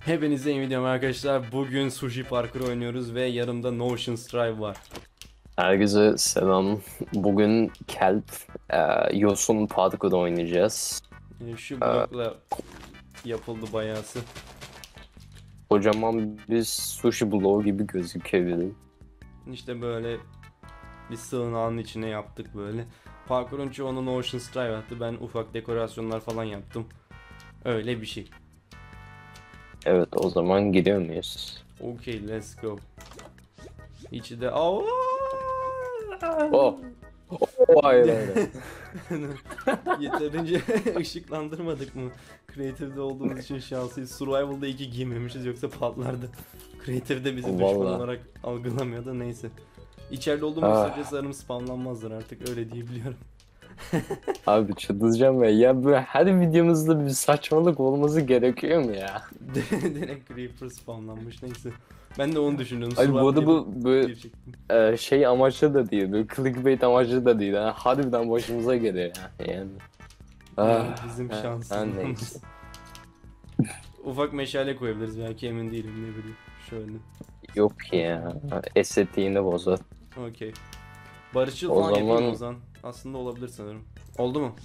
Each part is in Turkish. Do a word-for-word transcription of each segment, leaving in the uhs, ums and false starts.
Hepinize iyi videom arkadaşlar. Bugün Sushi Parkur oynuyoruz ve yanımda Notion Strive var. Herkese selam. Bugün Kelp, e, Yosun Parkur'da oynayacağız. Ee, Şu blokla yapıldı bayağısı. Kocaman bir sushi bloğu gibi gözükebilir. İşte böyle bir sığınağın içine yaptık böyle. Parkurun çoğunu Notion Strive attı. Ben ufak dekorasyonlar falan yaptım. Öyle bir şey. Evet, o zaman gidiyor muyuz? Okay, let's go. İçi de Aa! Oh! Oh, hayır hayır. Yeterince ışıklandırmadık mı? Creative'de olduğumuz için şanslıyız. Survival'da iki giymemişiz yoksa patlardı. Creative'de bizi düşman Vallahi. olarak algılamıyordu, neyse. İçeride olduğumuz Ah. sürece sanırım spamlanmazlar artık, öyle diyebiliyorum. Abi çıldıracağım ya. Ya böyle her videomuzda bir saçmalık olması gerekiyor mu ya? Direkt Creeper spamlanmış, neyse. Ben de onu düşünüyorum. Ay bu arada bu Survival böyle girecektim. e, şey amaçlı da değil. Böyle clickbait amaçlı da değil. Ha. Harbiden başımıza geliyor ya. Yani. Yani Ah, bizim ha, ha, şansımız. neyse. Ufak meşale koyabiliriz belki, emin değilim, ne bileyim. Şöyle. Yok ya. Estetiğini bozar. Okey. Barışçıl O falan yapayım zaman- o zaman. Aslında olabilir sanırım. Oldu mu?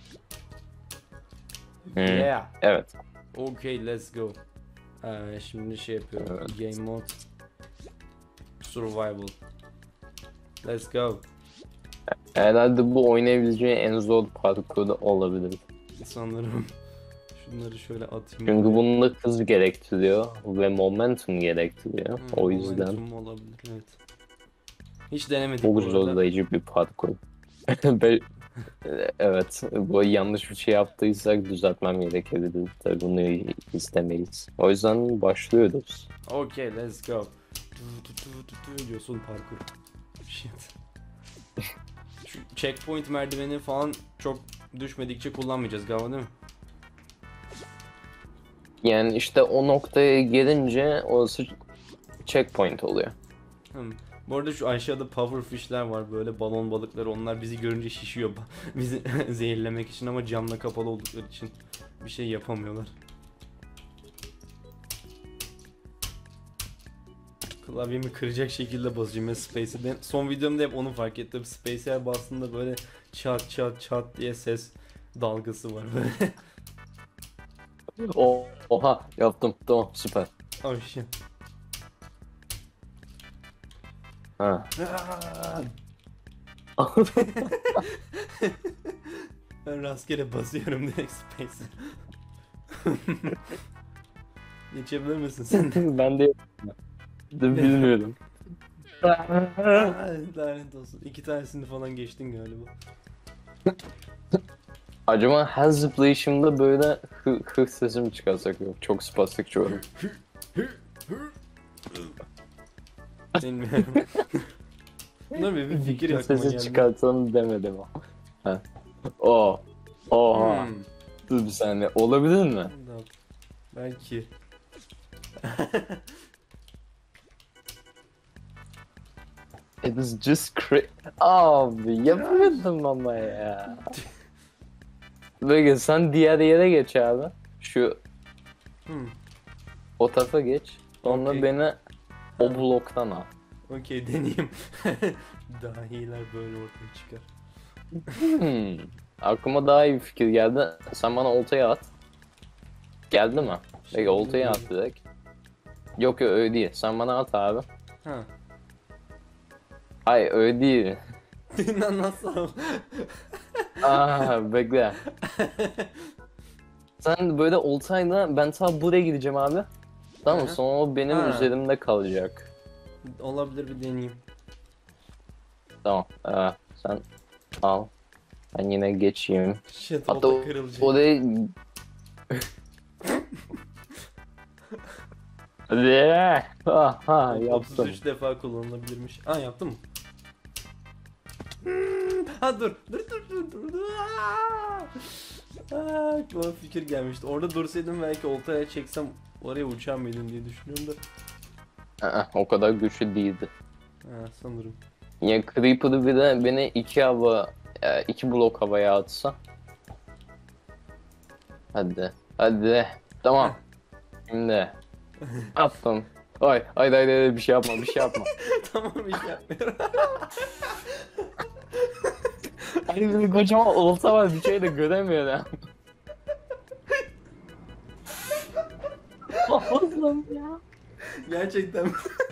Hmm, Yeah. Evet. Okay, let's go. Ee, şimdi şey yapıyorum. Evet. Game mode. Survival. Let's go. Herhalde bu oynayabileceği en zor parkur da olabilir. Sanırım. Şunları şöyle atayım. Çünkü buraya. bunda hız gerektiriyor ve momentum gerektiriyor. Hmm, O yüzden momentum olabilir, evet. Hiç denemedik çok bu arada. zorlayıcı bir parkur. Be- evet, bu yanlış bir şey yaptıysak düzeltmem gerekebilir. Tabii bunu istemeyiz. O yüzden başlıyoruz. Okay, let's go. Tu, tu, tu, tu, tu diyorsun parkur. Shit. Şu checkpoint merdiveni falan çok düşmedikçe kullanmayacağız galiba, değil mi? Yani işte o noktaya gelince orası checkpoint oluyor. Hmm. Bu arada şu aşağıda pufferfish'ler var, böyle balon balıkları, onlar bizi görünce şişiyor bizi zehirlemek için ama camla kapalı oldukları için bir şey yapamıyorlar. Klavyemi kıracak şekilde basacağım ya Space'e. Ben son videomda hep onu fark ettim. Space'e bastığında böyle çat çat çat diye ses dalgası var böyle. O, oha yaptım, tamam, süper. Oh shit. Ha. Ben rastgele basıyorum direkt Space'e. Geçebilir misin sen de? Ben de de bilmiyorum. Lanet olsun. İki tanesini falan geçtin galiba. Acaba her zıplayışımda böyle hı, hı sesi mi çıkarsak, yok çok spastik çoğum. Bilmiyorum. Buna bir, bir fikir Hı aklıma sesi geldi. çıkartalım demedim o. Ha. O. Oha. Hmm. Dur bir saniye, olabilir mi? Belki. It is just cra- Abi yapamadım ama ya. Böyle sen diğer yere geç abi. Şu Hmm. o tarafa geç. Sonra Okey. beni o bloktan al. Okey, deneyeyim. Dahiler böyle ortaya çıkar. Hmm. Aklıma daha iyi bir fikir geldi. Sen bana oltayı at. Geldi mi? Peki oltayı at direkt. Yok yok öyle değil. Sen bana at abi. Ha. Hayır öyle değil. Lan nasıl? Aa bekle. Sen böyle oltayla ben ta buraya gideceğim abi. Tamam mı? Hı hı. Sonra o benim Ha. üzerimde kalacak. Olabilir, bir deneyeyim. Tamam. Ee, sen al. Ben yine geçeyim. Shit, Hatta olta o- kırılacak. oraya... Hadi. Ha, ha, Olta yaptım. otuz üç defa kullanılabilirmiş. Aa, yaptın mı? Hmm. Ha dur. Dur dur dur dur. dur. Aa! Aa, aklıma fikir gelmişti. Orada dursaydım belki oltaya çeksem oraya uçar mıydım diye düşünüyorum da. Aa, o kadar güçlü değildi. Ha, sanırım. Ya Creeper'ı bir de beni iki hava, e, iki blok havaya atsa. Hadi. Hadi. Tamam. Şimdi Attım. Ay, hayır hayır hayır, bir şey yapma, bir şey yapma. Tamam, bir şey yapmıyorum. Hani böyle kocaman olsa var, bir şey de göremiyor ya. Allah'ım ya. Gerçekten.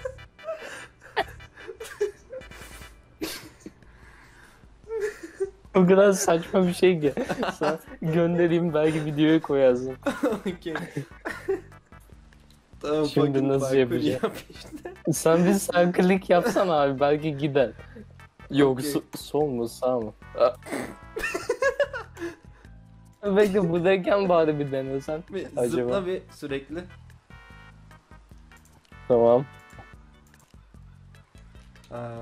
O kadar saçma bir şey ki. Sana göndereyim, belki videoya koyarsın. Okey. Tamam, Şimdi fucking nasıl parkur yapacağım? yap işte. Sen bir sağ klik yapsana abi, belki gider. Yok, Okey. so- sol mu sağ mı? Aa. Bekle, buradayken bari bir denesen. Bir Acaba? zıpla bir sürekli. Tamam. Aa,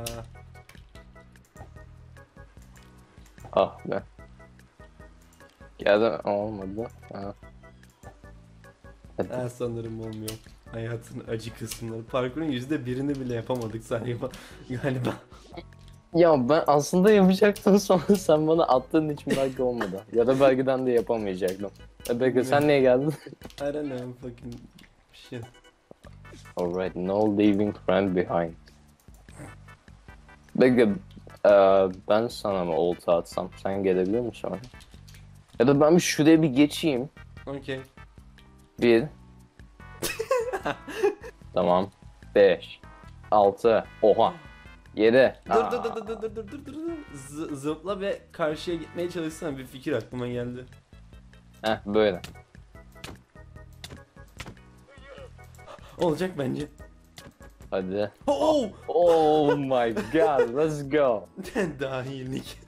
Ah be. Geldi, olmadı. Ha. Hadi. ha, sanırım olmuyor. Hayatın acı kısımları. Parkurun yüzde birini bile yapamadık galiba. Galiba. Ya ben aslında yapacaktım, sonra sen bana attığın için belki olmadı. Ya da belki de yapamayacaktım. E bekle, sen niye geldin? I don't know, fucking shit. Alright, no leaving friend behind. Bekle, eee, ben sana mı olta atsam, sen gelebilir misin oraya? Ya da ben bir şuraya bir geçeyim. Okey. Bir. Tamam. Beş. Altı. Oha. Yedi. Dur dur dur dur dur dur dur dur dur. Z- zıpla ve karşıya gitmeye çalışsana, bir fikir aklıma geldi. Heh, böyle. Olacak bence. Hadi. Oh! Oh my god, let's go. Dahilik.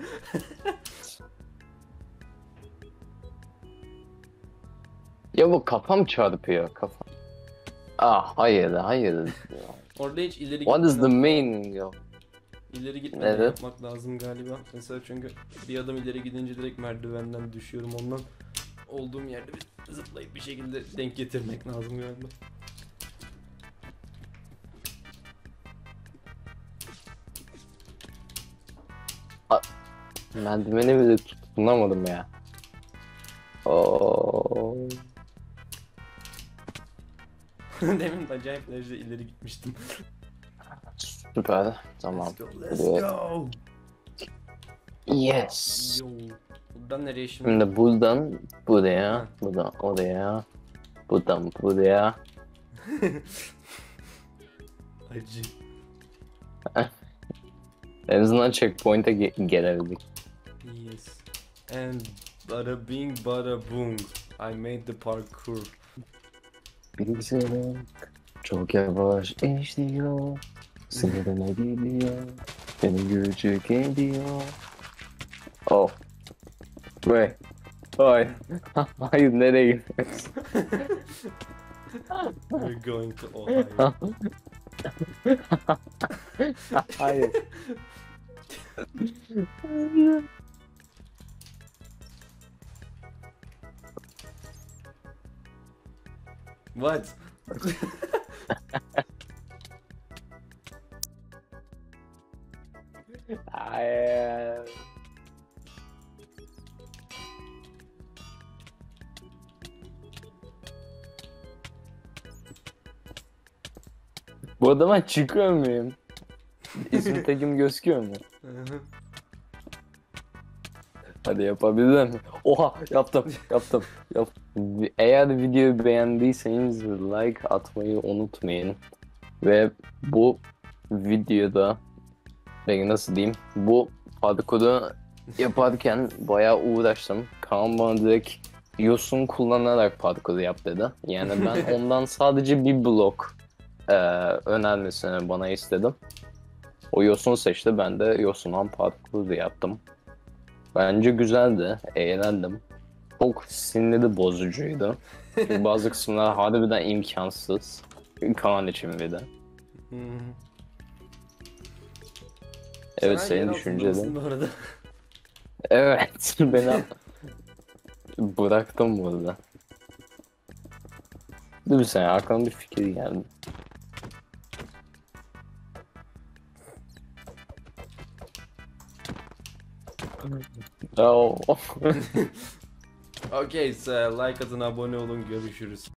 Ya bu kafam çarpıyor, kafam. Ah hayır, hayır. Orada hiç ileri What is the gitmeden, meaning of? ileri gitmeden Evet. yapmak lazım galiba. Mesela çünkü bir adım ileri gidince direkt merdivenden düşüyorum, ondan olduğum yerde bir zıplayıp bir şekilde denk getirmek lazım galiba. Merdiveni bile tutunamadım ya. Oh. Demin acayip derecede ileri gitmiştim. Süper. Tamam. Let's go, let's Evet. go. Yes. Yo. Buradan nereye şimdi? Şimdi buradan buraya, Ha. buradan oraya, buradan buraya. Acı. En azından checkpoint'e ge- gelebildik. Yes. And bada bing bada boom. I made the parkour. Bilgisayarım çok yavaş işliyor. Sınırına gidiyor. Beni gücü geliyor. Oh. Wait. Hayır. Hayır, nereye gidiyorsun? We're going to Ohio. Hayır. What? Hayır. Bu adama çıkıyor muyum? İsmi tekim gözüküyor mu? Hadi yapabilirim. Oha, yaptım yaptım yaptım. Eğer videoyu beğendiyseniz like atmayı unutmayın. Ve bu videoda, peki nasıl diyeyim, bu parkuru yaparken bayağı uğraştım. Kaan bana direkt yosun kullanarak parkuru yap dedi. Yani ben ondan sadece bir blok e, önermesini bana istedim. O yosun seçti, ben de yosundan parkuru yaptım. Bence güzeldi, eğlendim. Çok sinirli bozucuydu. Çünkü bazı kısımlar harbiden imkansız. Kaan için bir de. Evet, Sen senin yer düşüncelerin. altındasın bu arada. Evet, beni bıraktım burada. Dur bir saniye, aklıma bir fikir geldi. Oh. Okay, so like atın, abone olun, görüşürüz.